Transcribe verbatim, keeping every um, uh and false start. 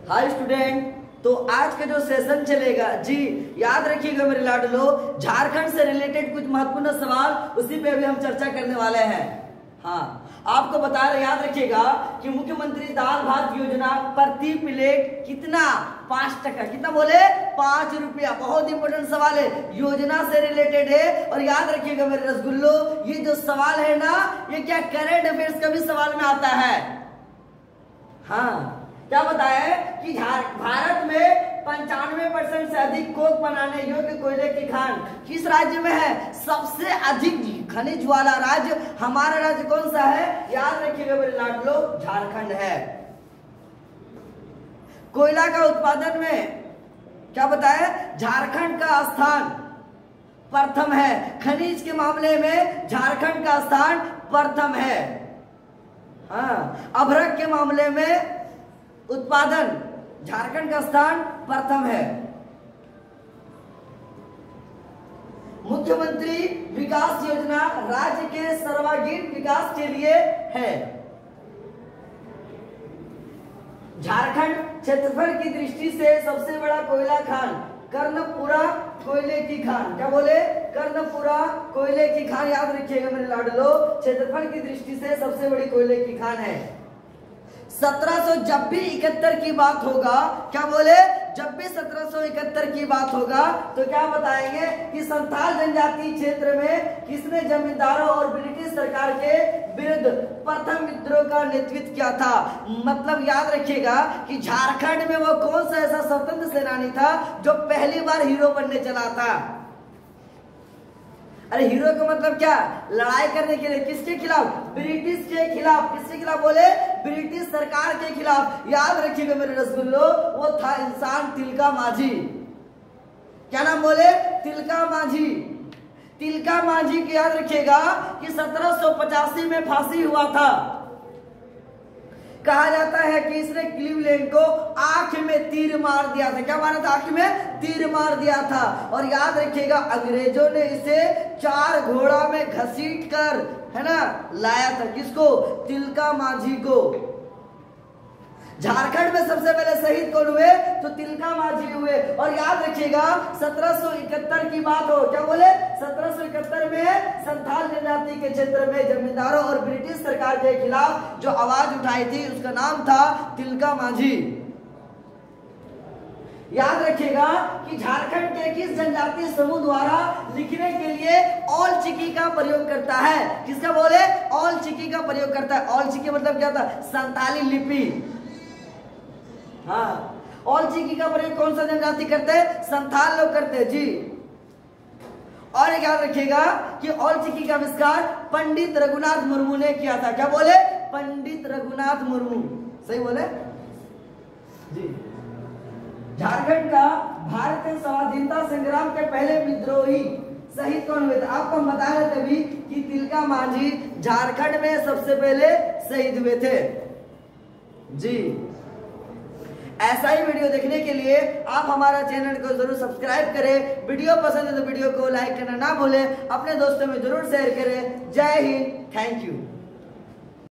Hi student, तो आज का जो सेशन चलेगा जी याद रखिएगा मेरे लाडलो, झारखंड से रिलेटेड कुछ महत्वपूर्ण सवाल उसी पे अभी हम चर्चा करने वाले हैं। हाँ, आपको बता रहे याद रखिएगा कि मुख्यमंत्री दाल भात योजना प्रति प्लेट कितना, पांच टका कितना बोले, पांच रुपया। बहुत इंपॉर्टेंट सवाल है, योजना से रिलेटेड है। और याद रखिएगा मेरे रसगुल्लो, ये जो सवाल है ना, ये क्या करंट अफेयर्स का भी सवाल में आता है। हाँ, क्या बताया है कि भारत में पंचानवे परसेंट से अधिक कोक बनाने योग्य कोयले की खान किस राज्य में है? सबसे अधिक खनिज वाला राज्य हमारा राज्य कौन सा है? याद रखिएगा मेरे लाडलो, झारखंड है। कोयला का उत्पादन में क्या बताया? झारखंड का स्थान प्रथम है। खनिज के मामले में झारखंड का स्थान प्रथम है। हाँ, अभ्रक के मामले में उत्पादन झारखंड का स्थान प्रथम है। मुख्यमंत्री विकास योजना राज्य के सर्वांगीण विकास के लिए है। झारखंड क्षेत्रफल की दृष्टि से सबसे बड़ा कोयला खान कर्णपुरा कोयले की खान, क्या बोले? कर्णपुरा कोयले की खान। याद रखिएगा मेरे लाडलो, क्षेत्रफल की दृष्टि से सबसे बड़ी कोयले की खान है। सत्रह सौ जब भी इकहत्तर की बात होगा, क्या बोले? जब भी सत्रह सौ इकहत्तर की बात होगा तो क्या बताएंगे कि संथाल जनजाति क्षेत्र में किसने जमींदारों और ब्रिटिश सरकार के विरुद्ध प्रथम विद्रोह का नेतृत्व किया था? मतलब याद रखिएगा कि झारखंड में वो कौन सा ऐसा स्वतंत्र सेनानी था जो पहली बार हीरो बनने चला था? अरे हीरो का मतलब क्या? लड़ाई करने के लिए किसके खिलाफ? ब्रिटिश के खिलाफ। किसके खिलाफ बोले? ब्रिटिश सरकार के खिलाफ। याद रखिएगा मेरे रसगुल्लो, वो था इंसान तिलका माझी। क्या नाम बोले? तिलका माझी। तिलका माझी की याद रखिएगा कि सत्रह सौ पचासी में फांसी हुआ था। कहा जाता है कि इसने क्लीवलैंड को आंख में तीर मार दिया था। क्या मारा था? आंख में तीर मार दिया था। और याद रखिएगा अंग्रेजों ने इसे चार घोड़ा में घसीट कर, है ना, लाया था। किसको? तिलका माझी को। झारखंड में सबसे पहले शहीद कौन हुए? तो तिलका माझी हुए। और याद रखिएगा सत्रह सौ इकहत्तर की बात हो, क्या बोले? सत्रह सौ इकहत्तर में संथाल जनजाति के क्षेत्र में जमींदारों और ब्रिटिश सरकार के खिलाफ जो आवाज उठाई थी उसका नाम था तिलका माझी। याद रखिएगा कि झारखंड के किस जनजातीय समूह द्वारा लिखने के लिए ऑल चिकी का प्रयोग करता है? किसका बोले? ऑल चिकी का प्रयोग करता है। ऑल चिकी मतलब क्या था? संताली लिपि। हाँ, ऑल चिकी का प्रयोग कौन सा जनजाति करते हैं? संथाल लोग करते हैं जी। और याद रखिएगा कि ऑल चिकी का आविष्कार पंडित रघुनाथ मुर्मू ने किया था। क्या बोले? पंडित रघुनाथ मुर्मू। सही बोले जी। झारखंड का भारतीय स्वाधीनता संग्राम के पहले विद्रोही शहीद कौन हुए थे? आपको हम बता रहे थे अभी कि तिलका माझी झारखंड में सबसे पहले शहीद हुए थे जी। ऐसा ही वीडियो देखने के लिए आप हमारा चैनल को जरूर सब्सक्राइब करें। वीडियो पसंद है तो वीडियो को लाइक करना ना भूलें। अपने दोस्तों में जरूर शेयर करें। जय हिंद, थैंक यू।